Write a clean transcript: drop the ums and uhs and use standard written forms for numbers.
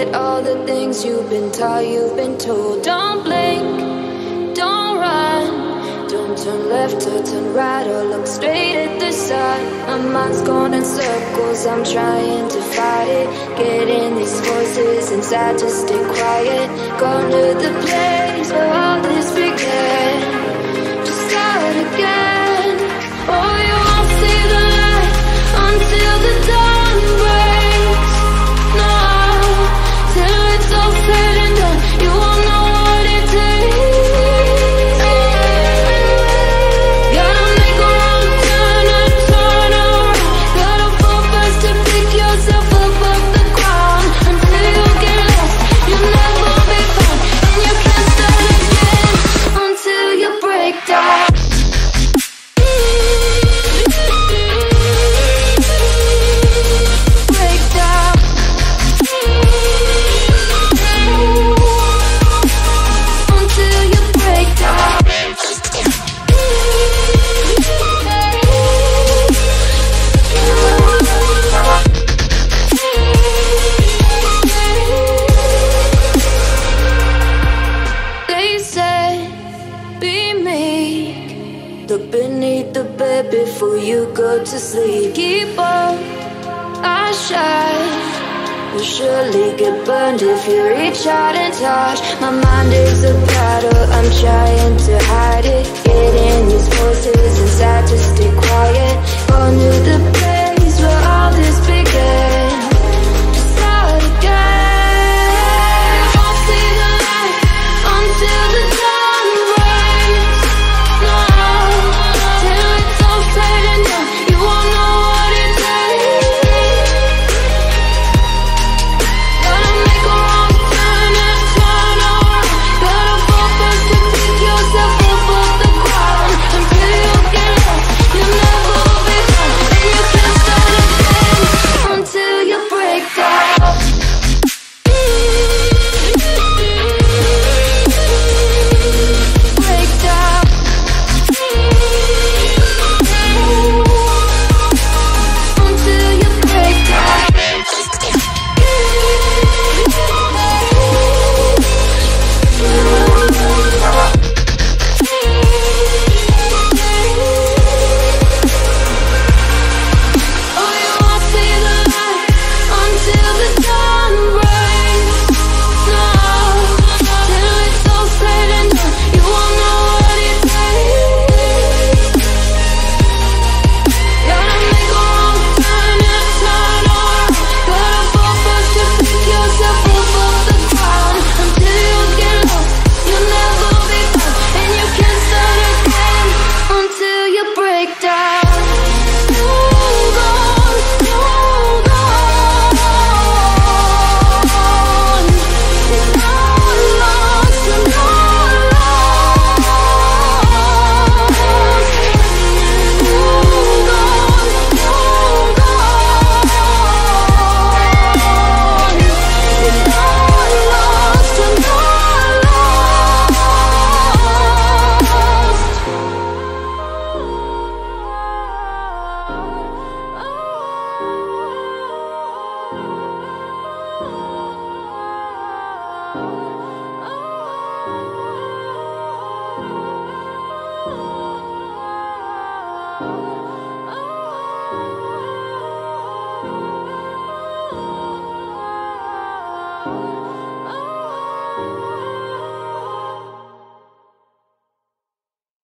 forget all the things you've been taught, you've been told. Don't blink, don't run, don't turn left or turn right or look straight at the sun. My mind's going in circles, I'm trying to fight it. Getting these voices inside to stay quiet. Going to the place where all this began. Just start again. Oh, you won't see the light until the dawn breaks. No, till it's all said and done, you won't know what it takes. Gotta make a wrong turn and turn around. Gotta fall fast to pick yourself up off the ground. Until you get lost, you'll never be found. And you can't start again until you break down. Before you go to sleep, keep on our shine. You'll surely get burned if you reach out and touch. My mind is a battle, I'm trying to hide it. Getting these voices inside to stay quiet. Going to the place where all this began. Just start again. You won't see the light until the dawn breaks. No, till it's all said and done, you won't know what it takes. Gotta make a wrong turn and turn around. Gotta fall fast to pick yourself up off the ground. Until you get lost, you'll never be found. And you can't start again until you break down. Break down. Until you break down. Oh, you won't see the light until the dawn breaks. No, till it's all said and done, you won't know what it takes. Gotta make a wrong turn and turn around. Gotta fall fast to pick yourself up off the ground. Until you get lost, you'll never be found. And you can't start again until you break down. Hold on, hold on. You're not lost, you're not lost. Hold on, hold on. You're not lost, you're not lost.